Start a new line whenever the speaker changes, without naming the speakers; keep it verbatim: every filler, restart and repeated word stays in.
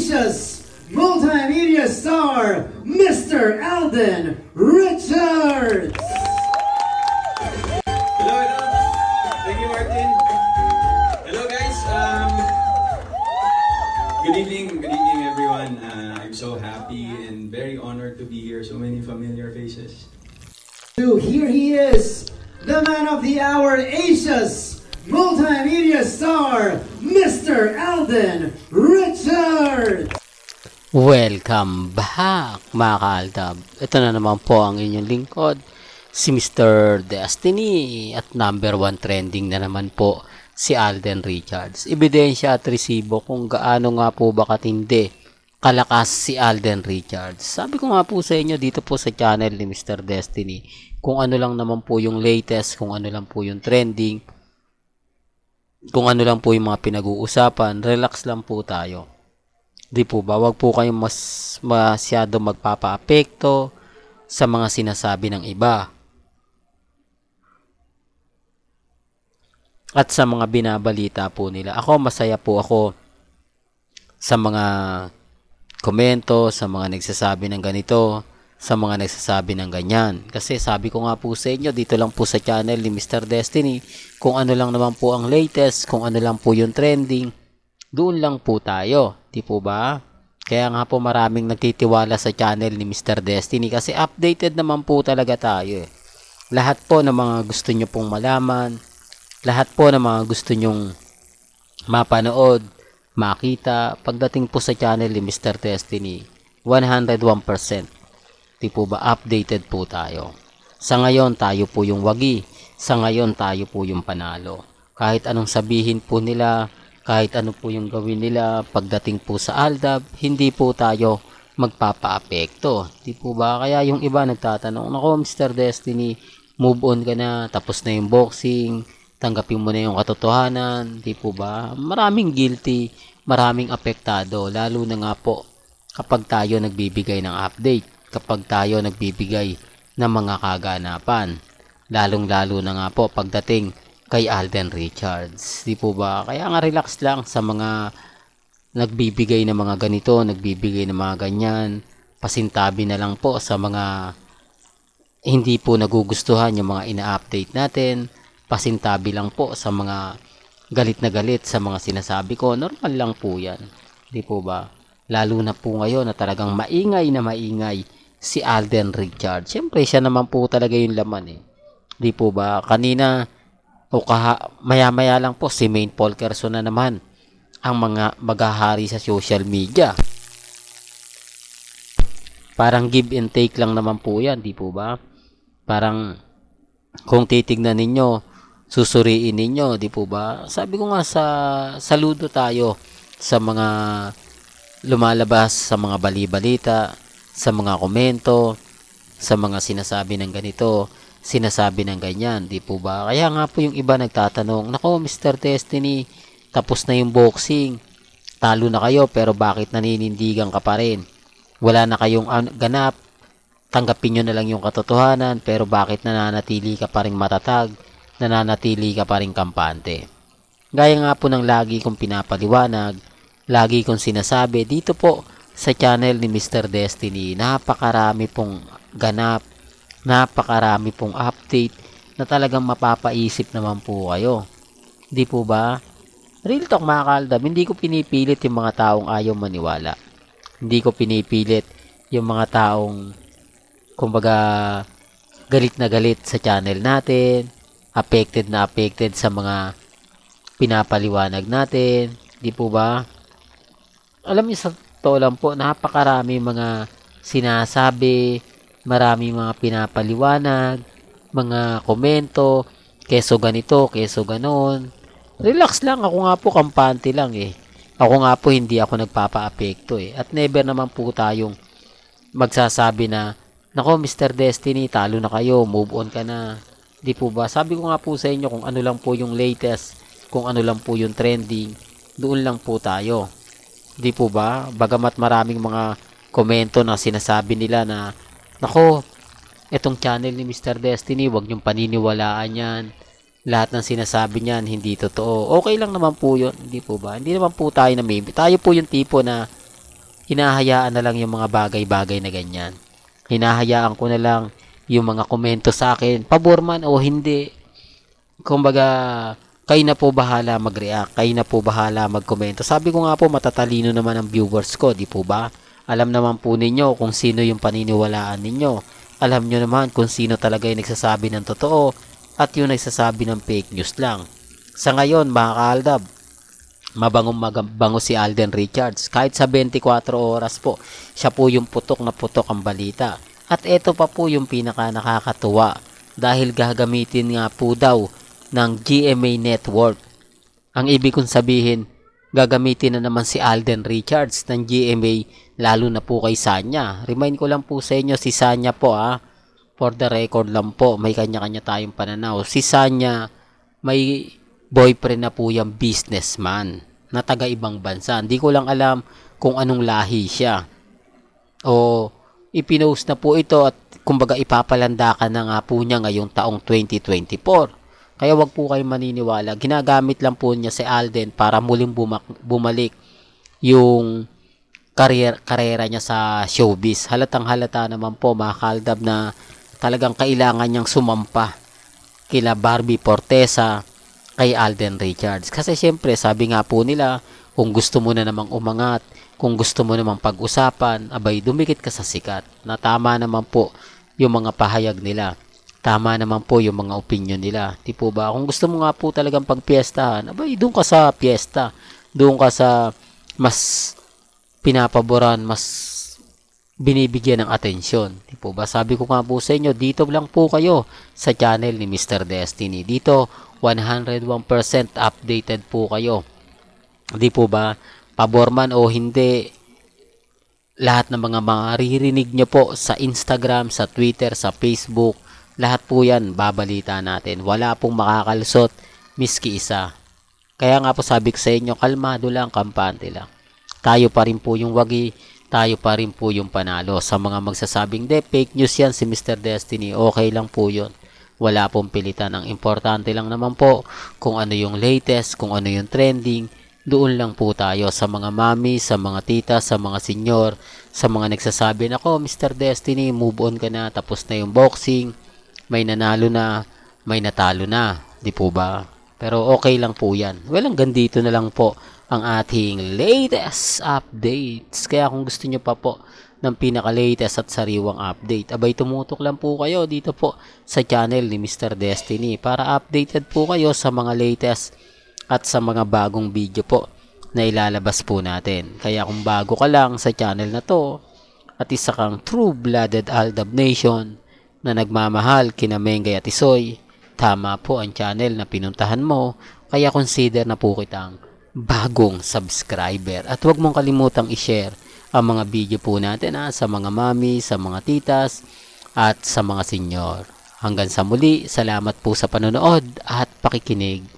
Asia's multimedia star, Mister Alden Richards!
Hello, hello. Thank you, Martin. Hello, guys. Um, good evening, good evening, everyone. Uh, I'm so happy and very honored to be here. So many familiar faces.
So here he is, the man of the hour, Asia's multimedia star, Mister Alden Richards!
Welcome back, mga kaaldab. Ito na naman po ang inyong lingkod, si Mister Destiny, at number one trending na naman po si Alden Richards. Ebidensya at resibo kung gaano nga po ba katindi, kalakas si Alden Richards. Sabi ko nga po sa inyo dito po sa channel ni Mister Destiny, kung ano lang naman po yung latest, kung ano lang po yung trending, kung ano lang po yung mga pinag-uusapan, relax lang po tayo. Di po ba? Wag po kayong mas masyado magpapa-apekto sa mga sinasabi ng iba. At sa mga binabalita po nila. Ako, masaya po ako sa mga komento, sa mga nagsasabi ng ganito, sa mga nagsasabi ng ganyan. Kasi sabi ko nga po sa inyo, dito lang po sa channel ni Mister Destiny, kung ano lang naman po ang latest, kung ano lang po yung trending, doon lang po tayo. Di po ba? Kaya nga po maraming nagtitiwala sa channel ni Mister Destiny kasi updated naman po talaga tayo eh. Lahat po ng mga gusto nyo pong malaman, lahat po ng mga gusto nyong mapanood, makita, pagdating po sa channel ni Mister Destiny, one hundred one percent. Di po ba updated po tayo. Sa ngayon tayo po yung wagi, sa ngayon tayo po yung panalo. Kahit anong sabihin po nila, kahit ano po yung gawin nila, pagdating po sa Aldab, hindi po tayo magpapa-apekto. Di po ba? Kaya yung iba nagtatanong, nako Mister Destiny, move on ka na, tapos na yung boxing, tanggapin mo na yung katotohanan. Di po ba? Maraming guilty, maraming apektado, lalo na nga po kapag tayo nagbibigay ng update, kapag tayo nagbibigay ng mga kaganapan, lalong-lalo na nga po pagdating kay Alden Richards. Di po ba? Kaya nga relax lang sa mga nagbibigay ng mga ganito, nagbibigay ng mga ganyan. Pasintabi na lang po sa mga hindi po nagugustuhan yung mga ina-update natin. Pasintabi lang po sa mga galit na galit sa mga sinasabi ko. Normal lang po yan. Di po ba? Lalo na po ngayon na talagang maingay na maingay si Alden Richards. Siyempre siya naman po talaga yung laman eh. Di po ba? Kanina o kaha, maya-maya lang po si Maine Polkerson na naman ang mga maghahari sa social media. Parang give and take lang naman po yan, di po ba? Parang kung titignan ninyo, susuriin ninyo, di po ba? Sabi ko nga, sa saludo tayo sa mga lumalabas, sa mga bali-balita, sa mga komento, sa mga sinasabi ng ganito, sinasabi ng ganyan, di po ba? Kaya nga po yung iba nagtatanong, nako Mister Destiny, tapos na yung boxing, talo na kayo, pero bakit naninindigan ka pa rin? Wala na kayong ganap, tanggapin nyo na lang yung katotohanan, pero bakit nananatili ka pa rin matatag, nananatili ka pa rin kampante? Gaya nga po ng lagi kong pinapaliwanag, lagi kong sinasabi, dito po sa channel ni Mister Destiny, napakarami pong ganap, napakarami pong update na talagang mapapaisip naman po kayo. Di po ba? Real talk mga kaaldab, hindi ko pinipilit yung mga taong ayaw maniwala. Hindi ko pinipilit yung mga taong kumbaga galit na galit sa channel natin, affected na affected sa mga pinapaliwanag natin. Di po ba? Alam niyo, sa to lang po, napakarami mga sinasabi, marami mga pinapaliwanag, mga komento, keso ganito, keso ganon. Relax lang, ako nga po kampante lang eh. Ako nga po hindi ako nagpapa-apekto eh. At never naman po tayong magsasabi na, nako Mister Destiny, talo na kayo, move on ka na. Di po ba? Sabi ko nga po sa inyo kung ano lang po yung latest, kung ano lang po yung trending, doon lang po tayo. Di po ba? Bagamat maraming mga komento na sinasabi nila na, nako, etong channel ni Mister Destiny, wag niyong paniniwalaan yan. Lahat ng sinasabi niyan, hindi totoo. Okay lang naman po yun. Hindi po ba? Hindi naman po tayo na maybe. Tayo po yung tipo na hinahayaan na lang yung mga bagay-bagay na ganyan. Hinahayaan ko na lang yung mga komento sa akin, pabor man o hindi. Kumbaga, kayo na po bahala mag-react, kayo na po bahala mag-komento. Sabi ko nga po, matatalino naman ang viewers ko, di po ba? Alam naman po ninyo kung sino yung paniniwalaan ninyo. Alam nyo naman kung sino talaga yung nagsasabi ng totoo at yung nagsasabi ng fake news lang. Sa ngayon, mga kaaldab, mabangong mabango si Alden Richards. Kahit sa twenty-four oras po, siya po yung putok na putok ang balita. At ito pa po yung pinaka nakakatuwa dahil gagamitin nga po daw ng G M A Network. Ang ibig kong sabihin, gagamitin na naman si Alden Richards ng G M A lalo na po kay Sanya. Remind ko lang po sa inyo, si Sanya po ah, for the record lang po, may kanya-kanya tayong pananaw. Si Sanya, may boyfriend na po yung businessman na taga ibang bansa. Hindi ko lang alam kung anong lahi siya. O ipinost na po ito at kumbaga ipapalandakan na nga po niya ngayong taong twenty twenty-four. Kaya wag po kayo maniniwala. Ginagamit lang po niya si Alden para muling bumalik yung karyer karera niya sa showbiz. Halatang halata naman po mga kaaldab na talagang kailangan niyang sumampa kila Barbie Fortesa, kay Alden Richards. Kasi syempre sabi nga po nila, kung gusto mo na namang umangat, kung gusto mo namang pag-usapan, abay dumikit ka sa sikat. Na tama naman po yung mga pahayag nila. Tama naman po yung mga opinion nila. Di po ba? Kung gusto mo nga po talagang pagpiestahan, abay doon ka sa piyesta. Doon ka sa mas pinapaboran, mas binibigyan ng atensyon. Di po ba? Sabi ko nga po sa inyo, dito lang po kayo sa channel ni Mister Destiny. Dito, one hundred one percent updated po kayo. Di po ba? Pabor man o hindi, lahat ng mga maririnig nyo po sa Instagram, sa Twitter, sa Facebook, lahat po yan babalita natin. Wala pong makakalusot, miski isa. Kaya nga po sabi ko sa inyo, kalmado lang, kampante lang. Tayo pa rin po yung wagi, tayo pa rin po yung panalo. Sa mga magsasabing, de, fake news yan si Mister Destiny, okay lang po yun. Wala pong pilitan. Ang importante lang naman po, kung ano yung latest, kung ano yung trending, doon lang po tayo sa mga mami, sa mga tita, sa mga senyor, sa mga nagsasabi na, ko, Mister Destiny, move on ka na, tapos na yung boxing, may nanalo na, may natalo na, di po ba? Pero okay lang po yan. Well, hanggang dito na lang po ang ating latest updates. Kaya kung gusto nyo pa po ng pinaka-latest at sariwang update, abay tumutok lang po kayo dito po sa channel ni Mister Destiny para updated po kayo sa mga latest at sa mga bagong video po na ilalabas po natin. Kaya kung bago ka lang sa channel na to at isa kang true-blooded Aldab Nation na nagmamahal kina Mengay at Isoy, tama po ang channel na pinuntahan mo, kaya consider na po kitang bagong subscriber. At huwag mong kalimutang i-share ang mga video po natin ha, sa mga mami, sa mga titas, at sa mga senyor. Hanggang sa muli, salamat po sa panonood at pakikinig.